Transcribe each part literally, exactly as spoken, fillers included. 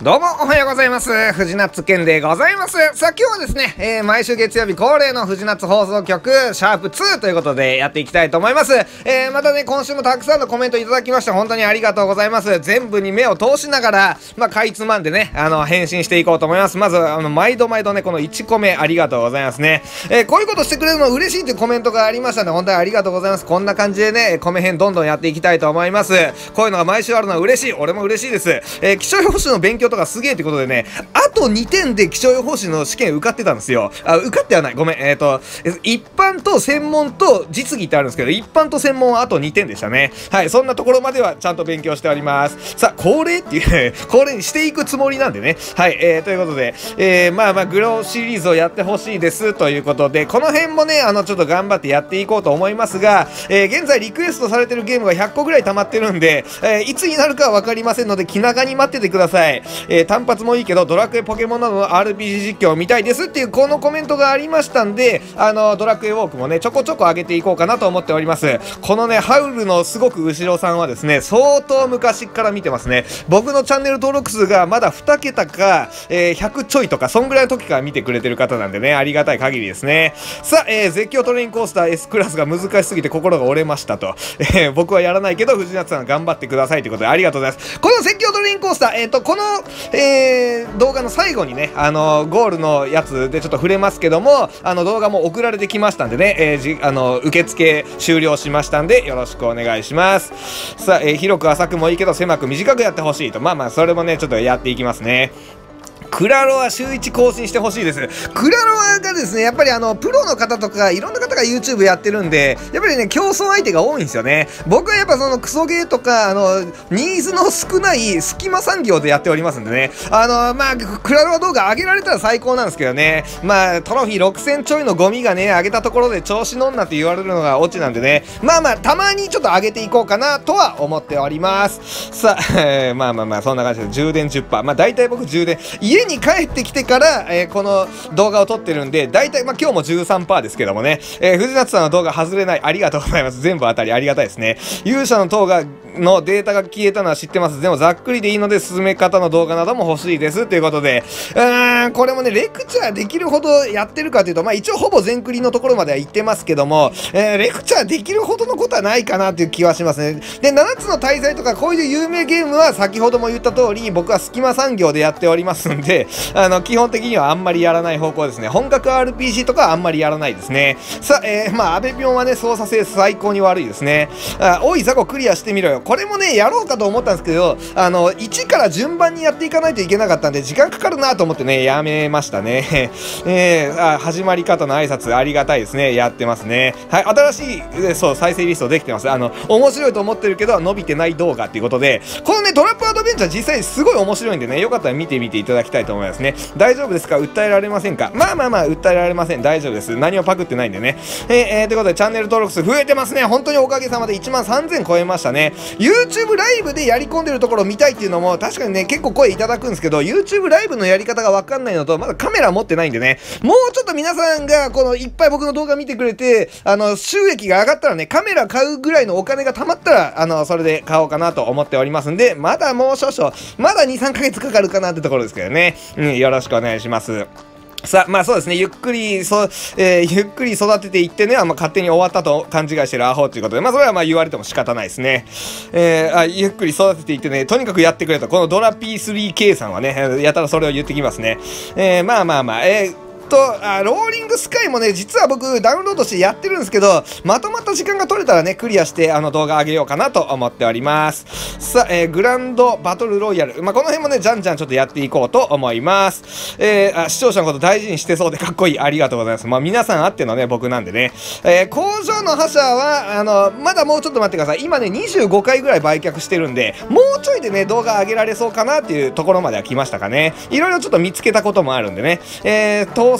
どうもおはようございます。藤夏健でございます。さあ今日はですね、えー、毎週月曜日恒例の藤夏放送局シャープツーということでやっていきたいと思います。えー、またね、今週もたくさんのコメントいただきまして本当にありがとうございます。全部に目を通しながら、まあ、かいつまんでね、あの、返信していこうと思います。まず、あの、毎度毎度ね、このいちこめありがとうございますね。えー、こういうことしてくれるの嬉しいというコメントがありましたので、本当にありがとうございます。こんな感じでね、コメ編どんどんやっていきたいと思います。こういうのが毎週あるのは嬉しい。俺も嬉しいです。えー、気象予報士の勉強とかすげえってことでね、あとにてんで気象予報士の試験受かってたんですよ。あ、受かってはない。ごめん。えっと、一般と専門と実技ってあるんですけど、一般と専門はあとにてんでしたね。はい。そんなところまではちゃんと勉強しております。さあ、恒例っていうね、恒例にしていくつもりなんでね。はい。えー、ということで、えー、まあまあ、グローシリーズをやってほしいです。ということで、この辺もね、あの、ちょっと頑張ってやっていこうと思いますが、えー、現在リクエストされてるゲームがひゃっこぐらい溜まってるんで、えー、いつになるかはわかりませんので、気長に待っててください。えー、単発もいいけど、ドラクエポケモンなどの アールピージー 実況を見たいですっていうこのコメントがありましたんで、あのドラクエウォークもねちょこちょこ上げていこうかなと思っております。このねハウルのすごく後ろさんはですね相当昔から見てますね。僕のチャンネル登録数がまだにけたか、えー、ひゃくちょいとかそんぐらいの時から見てくれてる方なんでね、ありがたい限りですね。さあ、えー、絶叫トレインコースター S クラスが難しすぎて心が折れましたと、えー、僕はやらないけど藤夏さん頑張ってくださいということでありがとうございます。この絶叫トレインコースター、えっとこの、えー、動画の最後にねあのゴールのやつでちょっと触れますけども、あの動画も送られてきましたんでね、えー、じあの受付終了しましたんでよろしくお願いします。さあ、えー、広く浅くもいいけど狭く短くやってほしいと、まあまあそれもねちょっとやっていきますね。クラロワ週いち更新してほしいです。クラロワがですね、やっぱりあの、プロの方とか、いろんな方が YouTube やってるんで、やっぱりね、競争相手が多いんですよね。僕はやっぱそのクソゲーとか、あの、ニーズの少ない隙間産業でやっておりますんでね。あの、まあ、クラロワ動画上げられたら最高なんですけどね。まあ、トロフィーろくせんちょいのゴミがね、上げたところで調子乗んなって言われるのがオチなんでね。まあまあ、たまにちょっと上げていこうかなとは思っております。さあ、えー、まあまあまあ、そんな感じで充電 じゅっパーセント。まあ、大体僕充電、家に帰ってきてから、えー、この動画を撮ってるんで、だいたい、まあ、今日も じゅうさんパーセント ですけどもね、えー、藤夏さんの動画外れない。ありがとうございます。全部当たりありがたいですね。勇者の塔が、のデータが消えたのは知ってます。でもざっくりでいいので、進め方の動画なども欲しいです。ということで、うーん、これもね、レクチャーできるほどやってるかというと、まあ、一応ほぼ全クリのところまでは行ってますけども、えー、レクチャーできるほどのことはないかなという気はしますね。で、ななつの大罪とか、こういう有名ゲームは先ほども言った通り、僕は隙間産業でやっておりますんで、あの、基本的にはあんまりやらない方向ですね。本格 アールピージー とかはあんまりやらないですね。さあ、えー、まあ、アベピョンはね、操作性最高に悪いですね。あ、おい、ザコクリアしてみろよ。これもね、やろうかと思ったんですけど、あの、いちから順番にやっていかないといけなかったんで、時間かかるなと思ってね、やめましたね。えー、あ、始まり方の挨拶ありがたいですね。やってますね。はい、新しい、えそう、再生リストできてます。あの、面白いと思ってるけど、伸びてない動画っていうことで、このね、トラップアドベンチャー実際すごい面白いんでね、よかったら見てみていただきたいと思いますね。大丈夫ですか？訴えられませんか？まあまあまあ、訴えられません。大丈夫です。何もパクってないんでね。えー、えー、ということで、チャンネル登録数増えてますね。本当におかげさまでいちまんさんぜん超えましたね。YouTube ライブでやり込んでるところを見たいっていうのも、確かにね、結構声いただくんですけど、YouTube ライブのやり方がわかんないのと、まだカメラ持ってないんでね、もうちょっと皆さんが、この、いっぱい僕の動画見てくれて、あの、収益が上がったらね、カメラ買うぐらいのお金が貯まったら、あの、それで買おうかなと思っておりますんで、まだもう少々、まだに、さんかげつかかるかなってところですけどね。うん、よろしくお願いします。さあ、まあそうですね、ゆっくり、そ、えー、ゆっくり育てていってね、まあ勝手に終わったと勘違いしてるアホということで、まあそれはまあ言われても仕方ないですね。えー、あゆっくり育てていってね、とにかくやってくれと、このドラ ピースリーケー さんはね、やたらそれを言ってきますね。えー、まあまあまあ、えーとあローリングスカイもね実は僕ダウンロードしてやってるんですけど、まとまった時間が取れたらねクリアしてあの動画上げようかなと思っております。さあ、えー、グランドバトルロイヤル、まあ、この辺もねじゃんじゃんちょっとやっていこうと思います。えー、あ視聴者のこと大事にしてそうでかっこいい、ありがとうございます。まあ皆さんあってのね僕なんでね、えー、工場の覇者はあのまだもうちょっと待ってください。今ねにじゅうごかいぐらい売却してるんで、もうちょいでね動画上げられそうかなっていうところまでは来ましたかね。いろいろちょっと見つけたこともあるんでね、えー、逃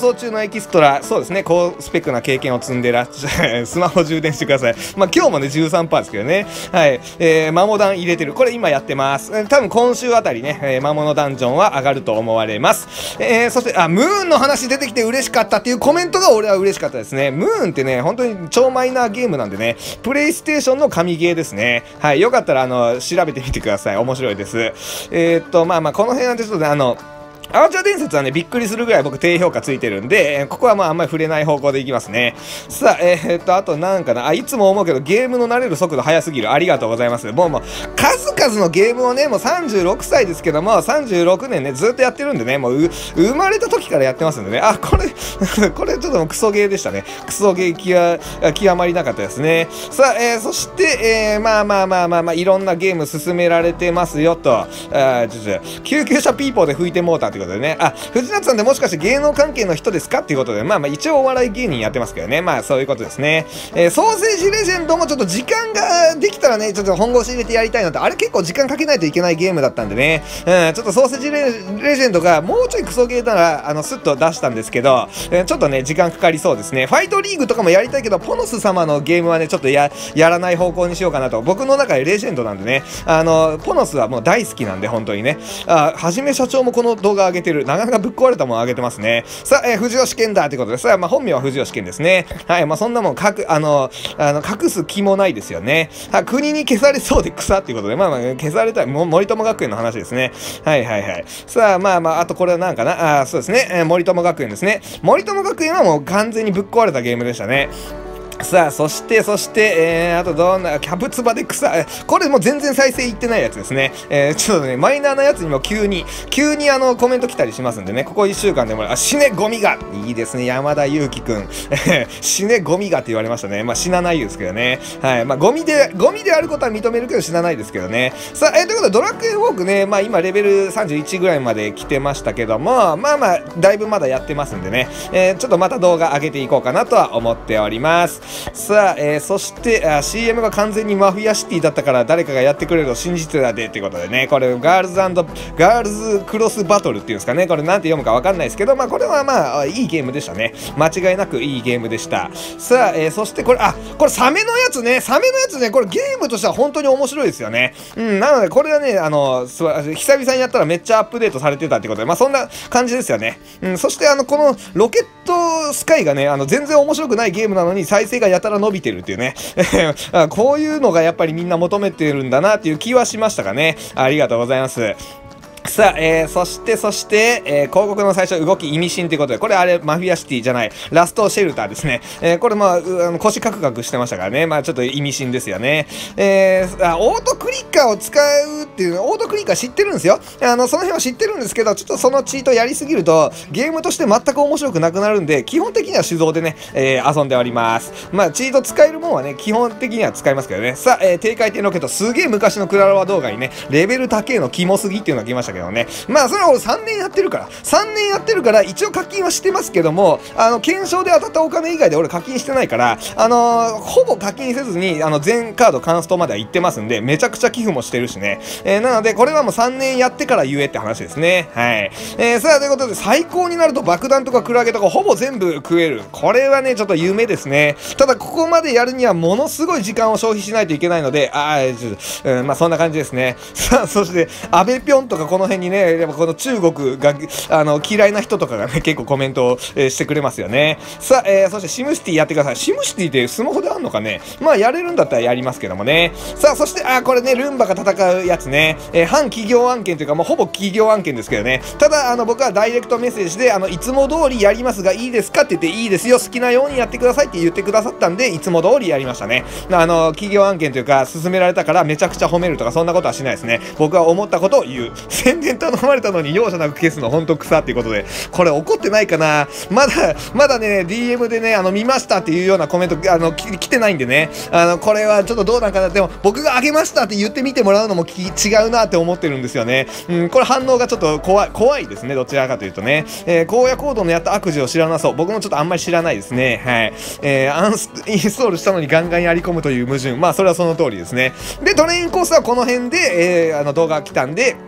送中のエキストラ、そうですね、高スペックな経験を積んでらっしゃる、スマホ充電してください。まあ、今日もね、じゅうさんパーセント ですけどね。はい。えー、マモダン入れてる。これ今やってます。多分今週あたりね、えー、マモのダンジョンは上がると思われます。えー、そして、あ、ムーンの話出てきて嬉しかったっていうコメントが俺は嬉しかったですね。ムーンってね、本当に超マイナーゲームなんでね、プレイステーションの神ゲーですね。はい。よかったら、あの、調べてみてください。面白いです。えー、っと、まあまあ、この辺はちょっとね、あの、アマチュア伝説はね、びっくりするぐらい僕低評価ついてるんで、ここはまああんまり触れない方向でいきますね。さあ、えー、っと、あとなんかな、あ、いつも思うけどゲームの慣れる速度速すぎる。ありがとうございます。もうもう、数々のゲームをね、もうさんじゅうろくさいですけども、さんじゅうろくねんね、ずっとやってるんでね、もう、う、生まれた時からやってますんでね。あ、これ、これちょっとクソゲーでしたね。クソゲー極、極まりなかったですね。さあ、えー、そして、えー、まあまあまあまあまあ、いろんなゲーム進められてますよと。あ、ちょっと、救急車ピーポーで吹いてもうたってことでね。あ、藤夏さんってもしかして芸能関係の人ですかっていうことで、まあまあ一応お笑い芸人やってますけどね。まあそういうことですね。えー、ソーセージレジェンドもちょっと時間ができたらね、ちょっと本腰入れてやりたいなと。あれ結構時間かけないといけないゲームだったんでね。うん、ちょっとソーセージレ、レジェンドがもうちょいクソゲーなら、あの、スッと出したんですけど、えー、ちょっとね、時間かかりそうですね。ファイトリーグとかもやりたいけど、ポノス様のゲームはね、ちょっとや、やらない方向にしようかなと。僕の中でレジェンドなんでね。あの、ポノスはもう大好きなんで、本当にね。あ、はじめ社長もこの動画上げてる。なかなかぶっ壊れたもん上げてますね。さあ、えー、藤吉健だってことでさあ、まあ、本名は藤吉健ですね。はい、まあ、そんなもん、かく、あの、あの、隠す気もないですよね。は、国に消されそうで草っていうことで、まあまあ、消されたい、も森友学園の話ですね。はいはいはい。さあ、まあまあ、あとこれは何かな。あ、そうですね。えー、森友学園ですね。森友学園はもう完全にぶっ壊れたゲームでしたね。さあ、そして、そして、えー、あとどんな、キャブツバで草、これもう全然再生いってないやつですね。えー、ちょっとね、マイナーなやつにも急に、急にあの、コメント来たりしますんでね、ここいっしゅうかんでも、あ、死ねゴミがいいですね、山田裕貴くん。死ねゴミがって言われましたね。まあ、死なないですけどね。はい。まあ、ゴミで、ゴミであることは認めるけど死なないですけどね。さあ、えー、ということで、ドラクエウォークね、まあ、今、レベルさんじゅういちぐらいまで来てましたけども、まあまあ、だいぶまだやってますんでね、えー、ちょっとまた動画上げていこうかなとは思っております。さあ、えー、そしてあ シーエム が完全にマフィアシティだったから誰かがやってくれると信じてたでってことでね、これガールズガールズクロスバトルっていうんですかね、これなんて読むかわかんないですけど、まあこれはまあいいゲームでしたね。間違いなくいいゲームでした。さあ、えー、そしてこれ、あ、これサメのやつね、サメのやつね、これゲームとしては本当に面白いですよね。うん、なのでこれはね、あの、久々にやったらめっちゃアップデートされてたってことで、まあそんな感じですよね。うん、そしてあの、このロケットスカイがね、あの、全然面白くないゲームなのに再生がやたら伸びてるっていうね。こういうのがやっぱりみんな求めてるんだなっていう気はしましたかね。ありがとうございます。さあ、えー、そして、そして、えー、広告の最初、動き意味深ということで、これあれ、マフィアシティじゃない、ラストシェルターですね。えー、これまあ、あの腰カクカクしてましたからね。まあ、ちょっと意味深ですよね。えー、あ、オートクリッカーを使うっていう、オートクリッカー知ってるんですよ。あの、その辺は知ってるんですけど、ちょっとそのチートやりすぎると、ゲームとして全く面白くなくなるんで、基本的には手動でね、えー、遊んでおります。まあ、チート使えるもんはね、基本的には使いますけどね。さあ、えー、低回転ロケット、すげえ昔のクラロワ動画にね、レベル高えのキモすぎっていうのが来ましたけどね。まあ、それは俺さんねんやってるから。さんねんやってるから、一応課金はしてますけども、あの、検証で当たったお金以外で俺課金してないから、あのー、ほぼ課金せずに、あの、全カードカンストまでは行ってますんで、めちゃくちゃ寄付もしてるしね。えー、なので、これはもうさんねんやってから言えって話ですね。はい。えー、さあ、ということで、最高になると爆弾とかクラゲとかほぼ全部食える。これはね、ちょっと夢ですね。ただ、ここまでやるにはものすごい時間を消費しないといけないので、あー、ちょっと、うん、まあ、そんな感じですね。さあ、そして、安倍ぴょんとかこの辺にね、やっぱこの中国が、あの、嫌いな人とかがね、結構コメントを、えー、してくれますよね。さあ、えー、そしてシムシティやってください。シムシティってスマホであんのかね。まあ、やれるんだったらやりますけどもね。さあ、そして、あ、これね、ルンバが戦うやつね。えー、反企業案件というか、もうほぼ企業案件ですけどね。ただ、あの、僕はダイレクトメッセージで、あの、いつも通りやりますがいいですかって言って、いいですよ、好きなようにやってくださいって言ってくださったんで、いつも通りやりましたね。あの、企業案件というか、勧められたからめちゃくちゃ褒めるとか、そんなことはしないですね。僕は思ったことを言う。宣伝頼まれたのに容赦なく消すの、ほんと草っていうことで、これ怒ってないかな。まだ、まだね、ディーエム でね、あの、見ましたっていうようなコメント、あの、来てないんでね、あの、これはちょっとどうなんかな。でも、僕があげましたって言ってみてもらうのもき違うなって思ってるんですよね。うん、これ反応がちょっと怖い、怖いですね、どちらかというとね。えー、荒野行動のやった悪事を知らなそう。僕もちょっとあんまり知らないですね。はい。えー、アンス、インストールしたのにガンガンやり込むという矛盾。まあ、それはその通りですね。で、トレインコースはこの辺で、えー、あの、動画が来たんで、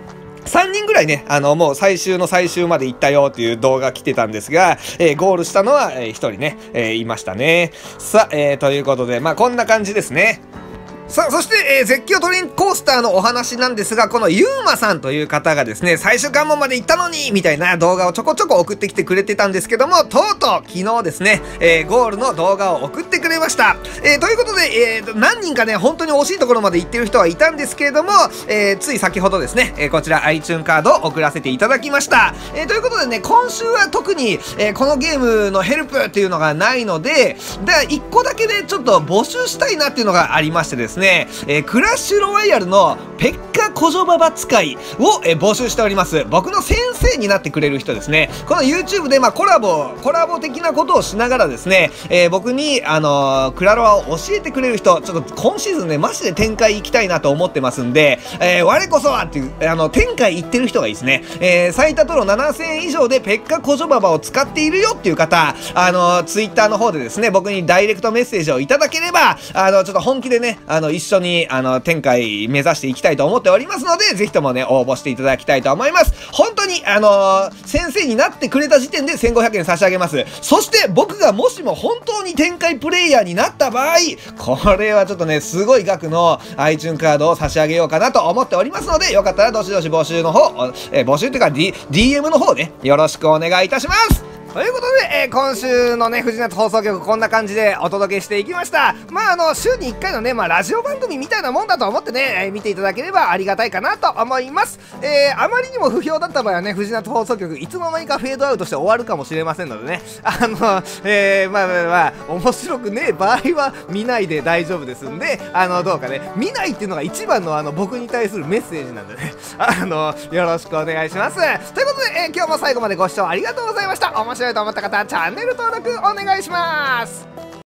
さんにんぐらいね、あの、もう最終の最終まで行ったよっていう動画来てたんですが、えー、ゴールしたのは、えー、ひとりね、えー、いましたね。さあ、えー、ということで、まあ、こんな感じですね。さあ、そして、えー、絶叫トレインコースターのお話なんですが、このゆうまさんという方がですね、最終関門まで行ったのにみたいな動画をちょこちょこ送ってきてくれてたんですけども、とうとう昨日ですね、えー、ゴールの動画を送ってくれました。えー、ということで、えー、何人かね、本当に惜しいところまで行ってる人はいたんですけれども、えー、つい先ほどですね、えー、こちら iTunes カードを送らせていただきました。えー、ということでね、今週は特に、えー、このゲームのヘルプっていうのがないので、で、いっこだけでちょっと募集したいなっていうのがありましてですね、えークラッシュロワイヤルのペッカコジョババ使いを、えー、募集しております。僕の先生になってくれる人ですね。この YouTube でまあコラボ、コラボ的なことをしながらですね、えー、僕にあのー、クラロワを教えてくれる人、ちょっと今シーズンね、マジで展開行きたいなと思ってますんで、えー、我こそはっていう、あの、展開行ってる人がいいですね。えー、最多トロななせんえん以上でペッカコジョババを使っているよっていう方、あのー、Twitter の方でですね、僕にダイレクトメッセージをいただければ、あの、ちょっと本気でね、あの、一緒に、あの、展開目指していきたいと思っておりますので、ぜひともね、応募していただきたいと思います。本当に、あのー、先生になってくれた時点でせんごひゃくえん差し上げます。そして僕がもしも本当に展開プレイヤーになった場合、これはちょっとね、すごい額の iTunes カードを差し上げようかなと思っておりますので、よかったらどしどし募集の方、えー、募集っていうか、D、ディーエム の方ね、よろしくお願いいたします。ということで、えー、今週のね、藤夏放送局こんな感じでお届けしていきました。まあ、あの、週にいっかいのね、まあ、ラジオ番組みたいなもんだと思ってね、えー、見ていただければありがたいかなと思います。えー、あまりにも不評だった場合はね、藤夏放送局いつの間にかフェードアウトして終わるかもしれませんのでね、あの、えー、まあまあまあ、面白くねえ場合は見ないで大丈夫ですんで、あの、どうかね、見ないっていうのが一番のあの、僕に対するメッセージなんでね、あの、よろしくお願いします。ということで、えー、今日も最後までご視聴ありがとうございました。面白いと思った方、チャンネル登録お願いします。